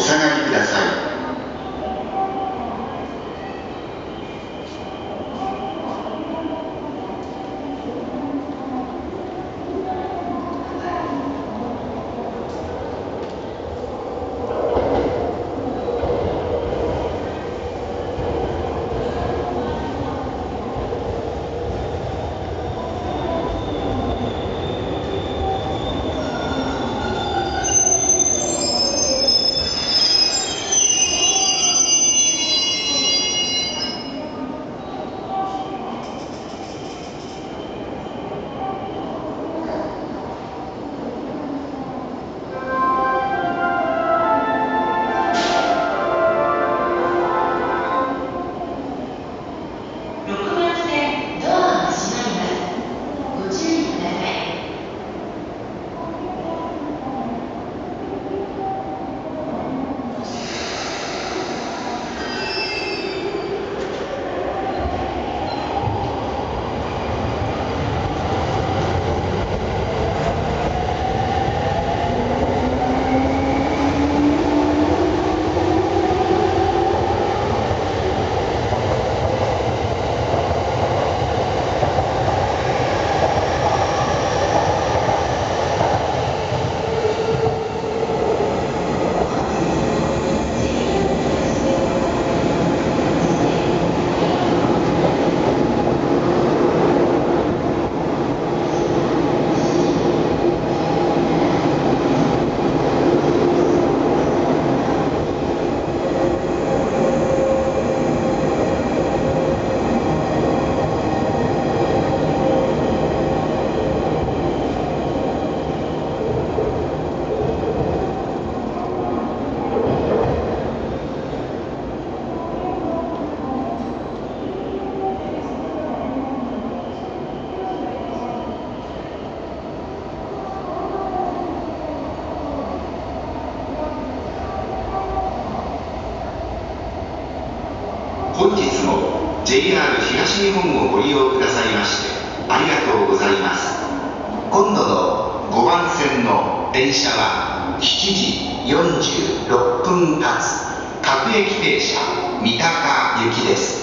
下がりください。本日も JR 東日本をご利用くださいましてありがとうございます。今度の5番線の電車は7時46分発各駅停車三鷹行きです。